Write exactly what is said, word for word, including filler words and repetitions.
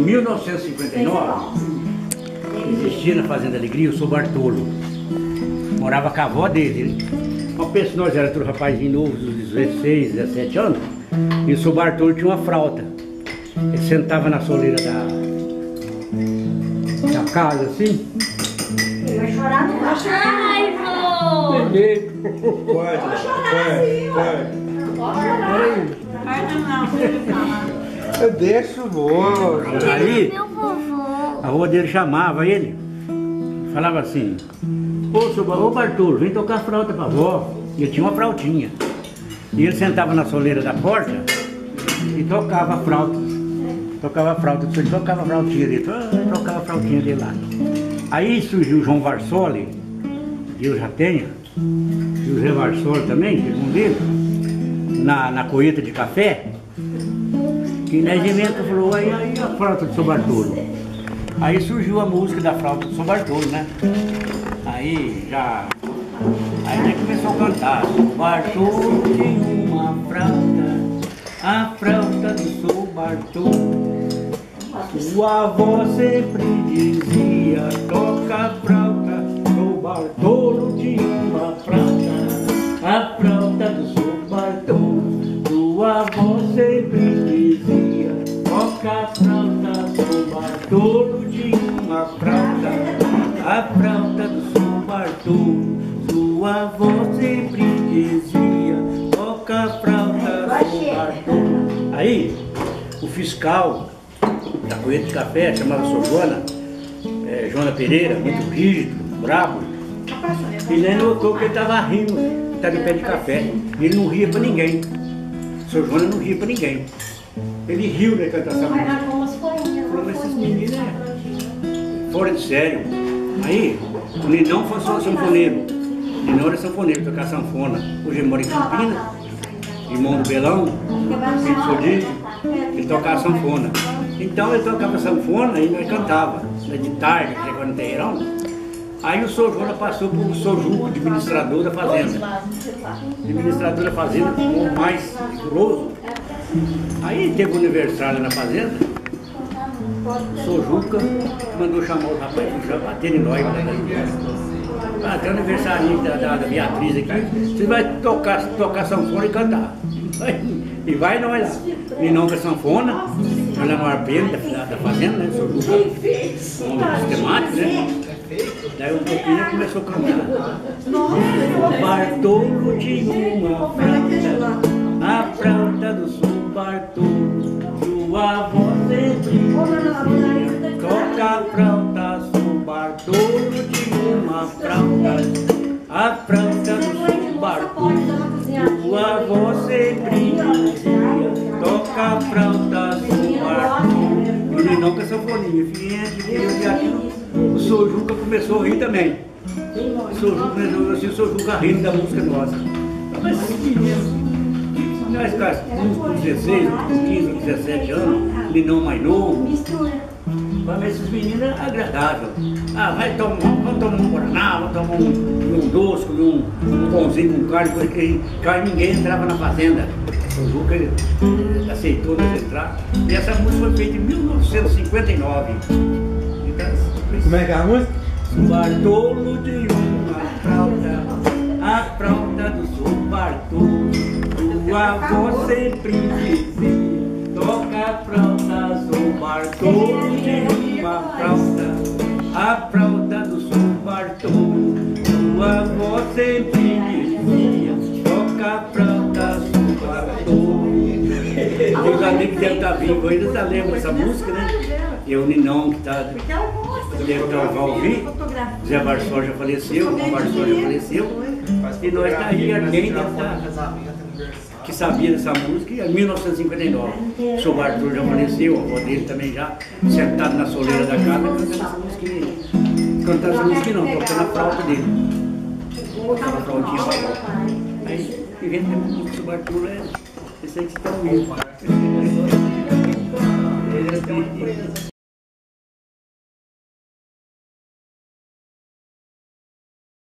mil novecentos e cinquenta e nove, existia na Fazenda Alegria o seu Bartolo. Morava com a avó dele. Uma pessoa, nós era tudo rapazinho novo, dos dezesseis, dezessete anos, e o seu Bartolo tinha uma fralda. Ele sentava na soleira da, da casa, assim. Ele vai chorar, não vai chorar. Ai, vô! Bebê. Vai, vai, vai. Deixa o vô. Aí, Meu vovô. a avó dele chamava ele, falava assim: Ô, seu, ô Bartolo, vem tocar a flauta pra vó. E ele tinha uma flautinha. E ele sentava na soleira da porta e tocava a flauta. Tocava a flauta, ele tocava a flautinha dele, tocava a flautinha dele lá. Aí surgiu o João Varsoli, que eu já tenho, e o Zé Varsoli também, segundo ele, na, na colheita de café, que na inventa falou, aí, aí a flauta do seu Bartolo. Aí surgiu a música da flauta do seu Bartolo, né? Aí já... Aí a gente começou a cantar. O Bartolo tinha uma flauta, a flauta do seu Bartolo. Sua avó sempre dizia, toca a flauta, seu Bartolo tinha uma flauta, a flauta do seu Bartolo. Sua avó sempre dizia, toca a flauta, seu Bartolo tinha uma flauta, a flauta do seu Bartolo. Sua avó sempre dizia, toca a flauta, seu Bartolo. Aí, o fiscal da colheita de café, chamava Sor Joana, é, Joana Pereira, muito rígido, bravo. E ele notou que ele estava rindo, estava em pé de café. E ele não ria para ninguém. Sor Joana não ria para ninguém. Ele riu da cantação. Falou, mas esses meninos é fora de sério. Aí, o Ninão foi só sanfoneiro. O Ninão era sanfoneiro, tocar sanfona. Hoje ele mora em Campinas, irmão do Belão, filho do Sodício, ele tocava sanfona. Então ele tocava sanfona e nós cantava, de tarde, chegando no terreirão. Aí o Sor Joana passou para o Sor Juca, administrador da fazenda. Administrador da fazenda, o mais rigoroso. Aí teve o aniversário na fazenda, o Sor Juca mandou chamar o rapaz para bater em nós. Ah, tem o aniversário da, da, da Beatriz aqui, você vai tocar, tocar sanfona e cantar. E vai nós lá. E não com a sanfona, nós na maior pena da, da fazenda, né? Sou Juca, um sistemático, né? Daí o Topinha começou a cantar. Bartolo tinha uma flauta, a flauta do seu Bartolo. Sua avó sempre dizia, toca a flauta, seu Bartolo tinha uma flauta, a flauta do seu Bartolo. Sua avó sempre dizia, toca a flauta, seu Bartolo. E ele não com a sanfoninha, filhinha de Deus e aquilo. O Sor Juca começou a rir também. O Sor Juca começou assim, o Sor Juca rindo da música nossa. Mas nós com dezesseis, quinze, dezessete anos, ele não mais novo. Mas esses meninos é agradável. Ah, vai tomar, vamos tomar um guaraná, vamos tomar um, um doce, um, um pãozinho com carne, porque carne ninguém entrava na fazenda. O Juca aceitou nos entrar. E essa música foi feita em mil novecentos e cinquenta e nove. Então, como é que é a música? Bartolo de uma flauta, a flauta do seu Bartolo. Sua avó sempre dizia, toca a flauta, seu Bartolo de uma flauta, a flauta do seu Bartolo. Sua avó sempre dizia, toca a flauta, seu Bartolo. Os amigos devem estar vivos ainda, já lembram essa música, né? E o Ninão que está... Deve estar a ouvir, Zé Varsoli já faleceu, o Varsoli já faleceu, e nós está aí, alguém deve estar, que sabia dessa música, em mil novecentos e cinquenta e nove. O seu Bartolo já faleceu, a avó dele também já, sentado na soleira da casa, cantando essa música, cantando essa música não, tocando a flauta dele. Tocava a flautinha para a aí, e vendo que a música do seu Bartolo é esse aí que você está ouvindo.